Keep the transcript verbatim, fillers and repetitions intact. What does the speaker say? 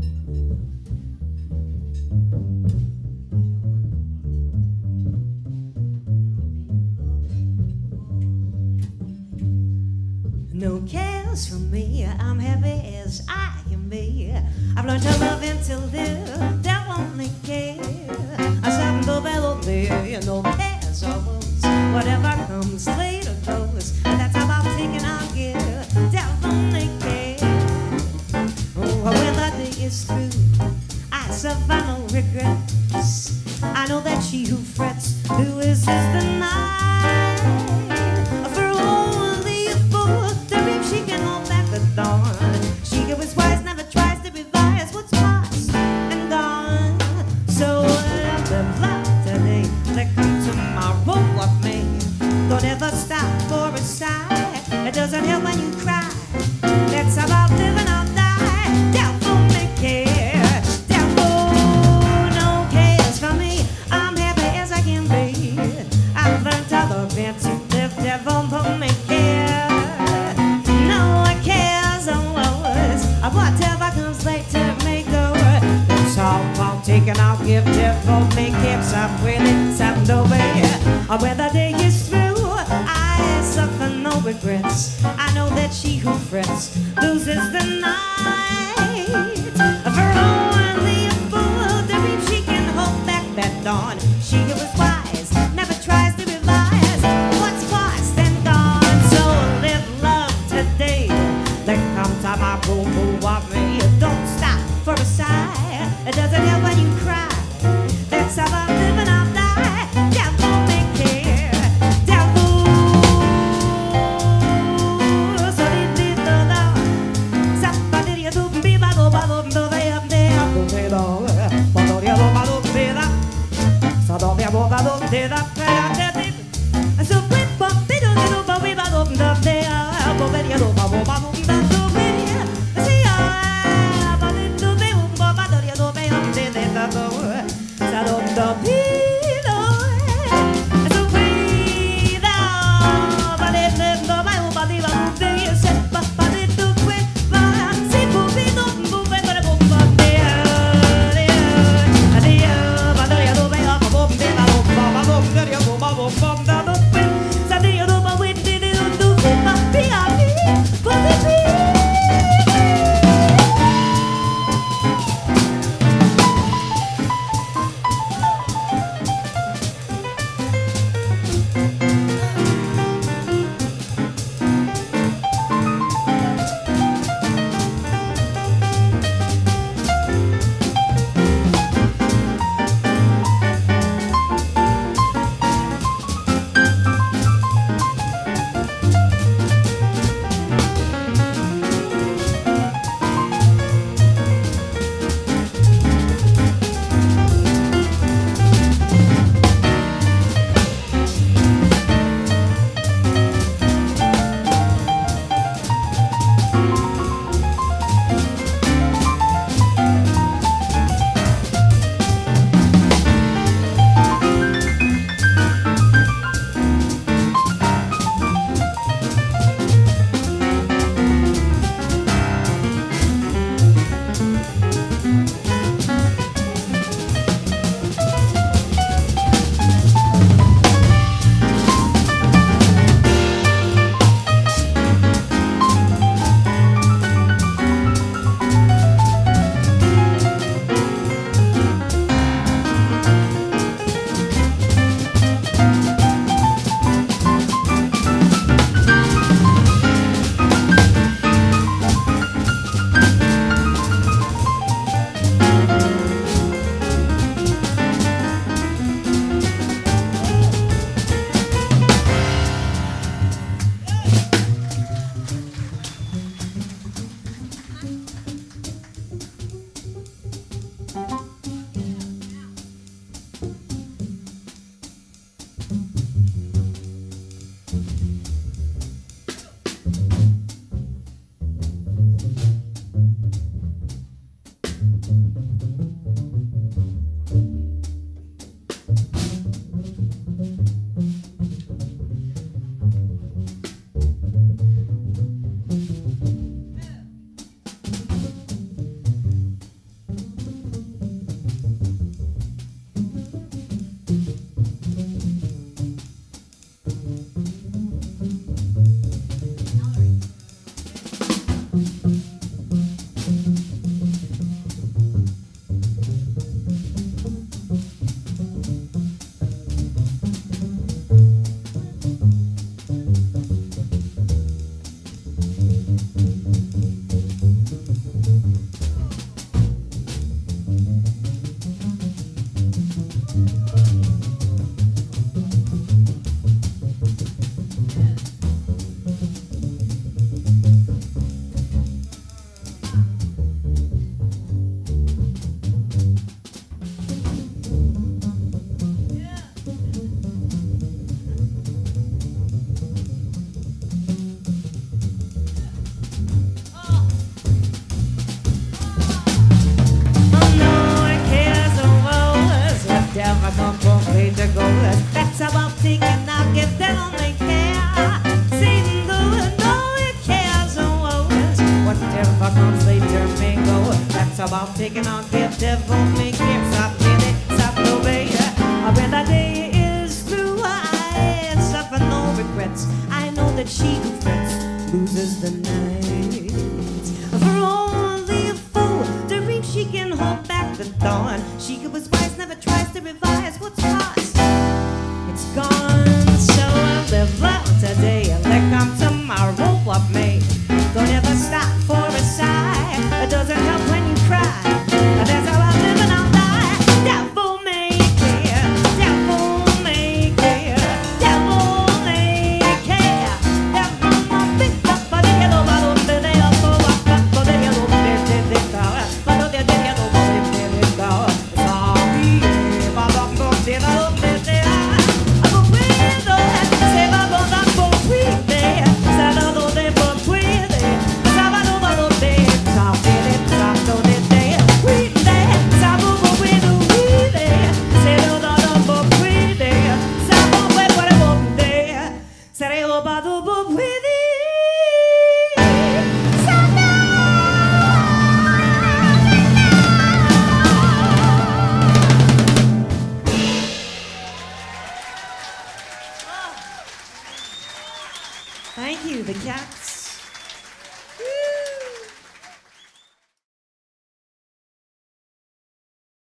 No cares for me, I'm happy as I can be. I've learned to love and to live, devil only care. I said, no battle there, no cares or woes. Whatever comes later goes, that's about taking our gear, devil only care. Oh, when the day is through, I suffer no regrets. I know that she who frets, who is is the night. She who is wise never tries to revise what's past and gone. So live love today, let come tomorrow of me. Don't ever stop for a sigh, it doesn't help when you cry. That's about living or die, devil may care. Devil no cares for me, I'm happy as I can be. I've learned to love and to live, devil may care. Whatever comes later may go. It's all about taking our gift. Devil may care. Stop waiting, stop no way. When the day is through, I suffer no regrets. I know that she who frets loses the night. For only a fool to believe she can hold back that dawn. She who is wise never tries to revise what's past and gone. So live love today. There comes time I boom boom of me. Don't stop for a sigh. It doesn't help when you cry. That's about living or die. Devil may care. Devil. So did it the law. Somebody you do be by the bottom do they up there. Do they know? But don't you know about the that? So don't be about the that. So quit but they don't know about we about the there. But when you know about the for the That's about taking on gift, devil make him stop with it, stop no way. When the day is through, I suffer no regrets. I know that she who frets loses the night. For only a fool dreams she can hold back the dawn. She who was wise never tries to revise what's past. It's gone, so I'll live out today and let come tomorrow what may. Don't ever stop for a sigh. It doesn't help when you cry. That's how I live and I'll die. Devil may care, devil may care, devil may care. Devil may care, but the yellow bottle, the yellow bottle, but the yellow bottle, the yellow bottle, the yellow bottle, the yellow bottle. Sorry, but I'm going to develop it there. I'm a widow, say my bones are for free there. Saddle they for free there. Sabado bottle there, top it, top it there. We there, sabo we do we there. Say no no no for free there. Sabo we what I want there. Say oh bottle but we there. Thank you, the Cats.